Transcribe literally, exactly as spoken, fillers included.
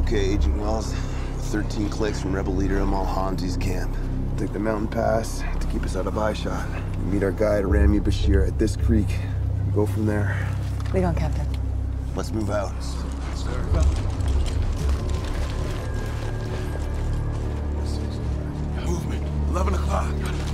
Okay, Agent Wells. thirteen clicks from rebel leader Amal Hamzi's camp. Take the mountain pass to keep us out of eyeshot. We meet our guide, Rami Bashir, at this creek. We go from there. Lead on, Captain. Let's move out. Movement. eleven o'clock.